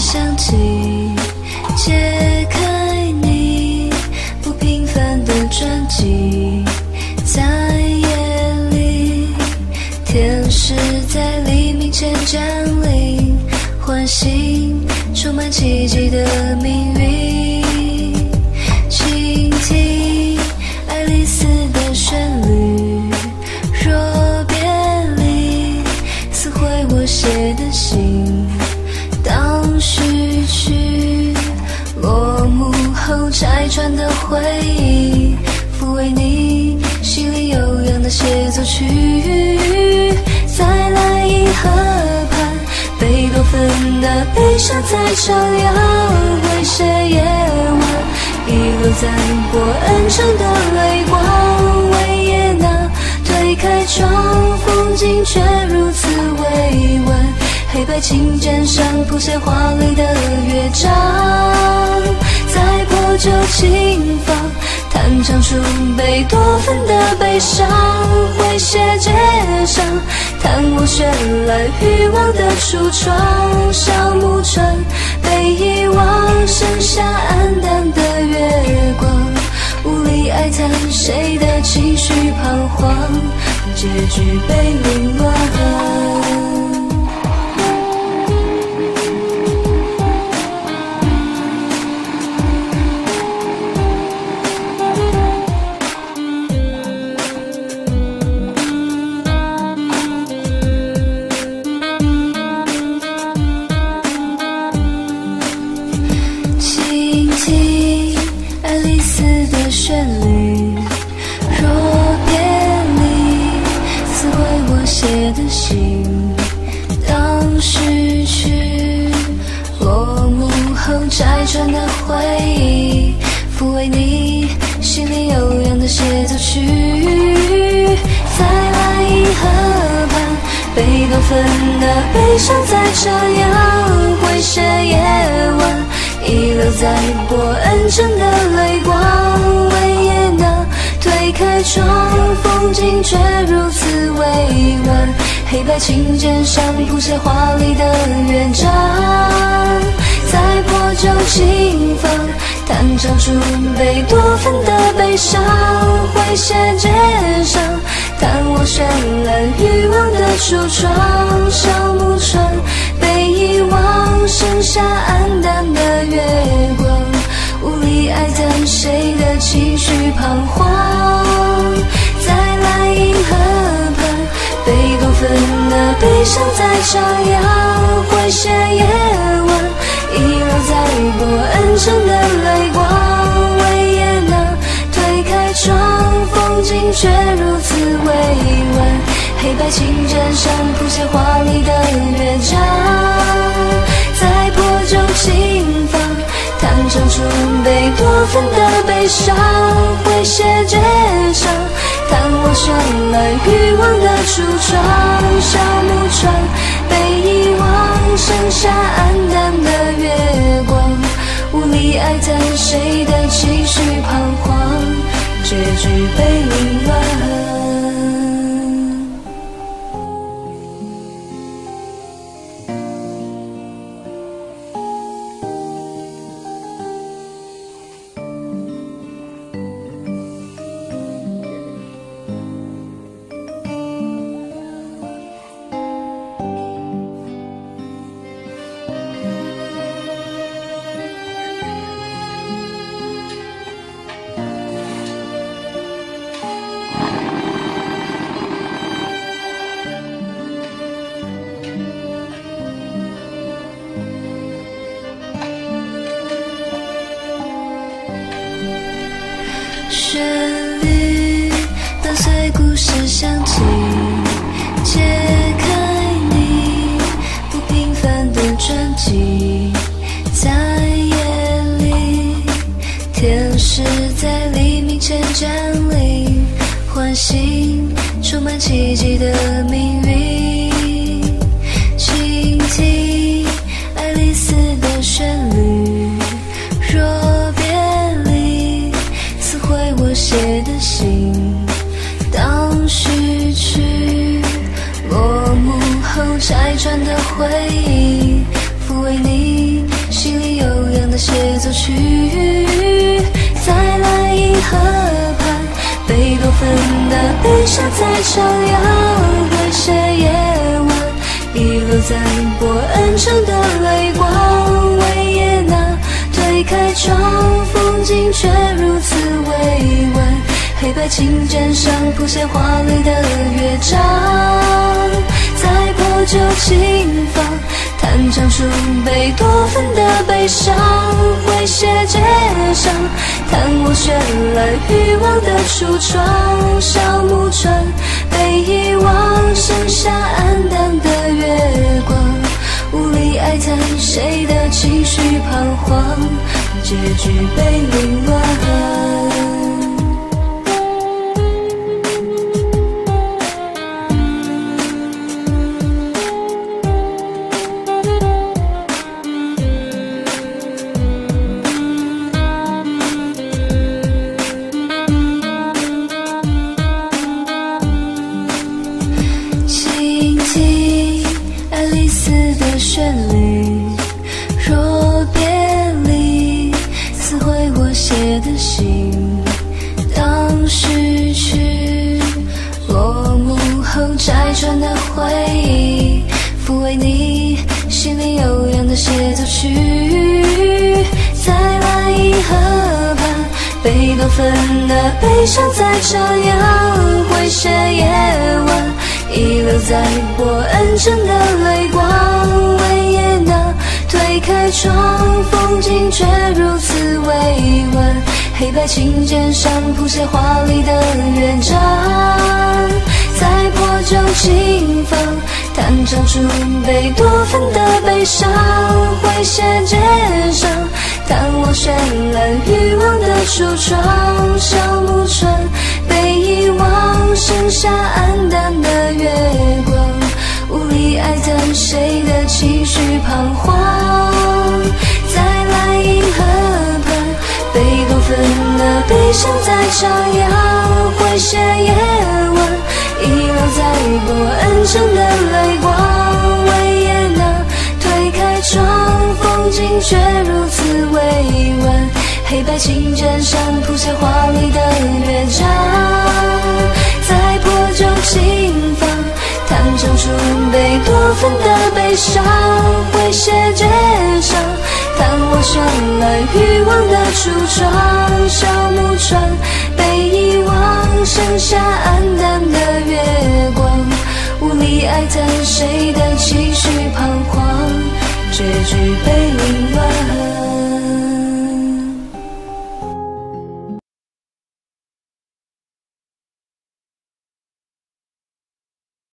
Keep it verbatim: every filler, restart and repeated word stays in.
响起，解开你不平凡的传记。在夜里，天使在黎明前降临，唤醒充满奇迹的命运。倾听爱丽丝的旋律，若别离，撕毁我写的信。当序曲落幕后，拆穿的回忆，抚慰你心里悠扬的协奏曲。在莱茵河畔，贝多芬的悲伤在唱扬，会写夜晚遗留在伯恩城的泪光。维也纳推开窗，风景却如此委婉，黑白琴键上谱写华丽的乐章。在破旧琴房弹唱出贝多芬的悲伤，诙谐街上弹我绚烂欲望的橱窗。小木船被遗忘，剩下黯淡的月光，无力哀叹谁的情绪彷徨，结局被凌乱。旋律，若别离，撕毁我写的信。当序曲落幕后，拆穿的回忆，抚慰你心里悠扬的协奏曲。在莱茵河畔，贝多芬的悲伤在唱扬，会写夜晚遗留在伯恩城的泪光。维也纳推开窗，风景却如此委婉，黑白琴键上谱写华丽的乐章。在破旧琴房弹唱出贝多芬的悲伤，诙谐街上弹我绚烂欲望的橱窗。小木船被遗忘，剩下黯淡的月光，无力哀叹谁的情绪彷徨。在莱茵河畔，贝多芬的悲伤在唱扬，诙谐夜晚遗留在伯恩城的泪光。维也纳推开窗，风景却如此委婉，黑白琴键上谱写华丽的乐章。在破旧琴房弹唱出贝多芬的悲伤，诙谐街上弹我绚烂欲望的橱窗。小木船被遗忘，剩下黯淡的月光，无力哀叹谁的情绪彷徨，结局被凌乱。旋律伴随故事响起，解开你不平凡的传记。在夜里，天使在黎明前降临，唤醒充满奇迹的命运。倾听爱丽丝的旋律，若别离，撕毁我写的信。当序曲落幕后，拆穿的回忆，抚慰你的协奏曲，在蓝银河畔，贝多芬的悲伤在唱扬，会写夜晚遗落在波恩城的泪光，维也纳推开窗，风景却如此委婉，黑白琴键上谱写华丽的乐章，在破旧琴房弹唱出贝多芬的悲伤，诙谐街上弹我绚烂欲望的橱窗，小木船被遗忘，剩下黯淡的月光，无力哀叹谁的情绪彷徨，结局被凌乱。旋律若别离，撕毁我写的信，当逝去落幕后摘穿的回忆，抚慰你心里悠扬的协奏曲，在蓝银河畔，贝多芬的悲伤在唱扬，会写夜晚遗留在波恩城的泪光，维也纳推开窗，风景却如此委婉，黑白琴键上谱写华丽的乐章，在破旧琴房弹唱出贝多芬的悲伤，诙谐街上弹我绚烂欲望的橱窗，小木船被遗忘，剩下黯淡的月光，无力哀叹谁的情绪彷徨，在蓝银河畔，贝多芬的悲伤在唱扬，诙谐夜晚遗留在波恩城的泪光，维也纳推开窗，风景却如此委婉，黑白琴键上谱写华丽的乐章，在破旧琴房弹唱出贝多芬的悲伤，诙谐街上弹我绚烂欲望的橱窗，小木船被遗忘，剩下黯淡的月光，无力哀叹谁的情绪彷徨，结局被凌乱。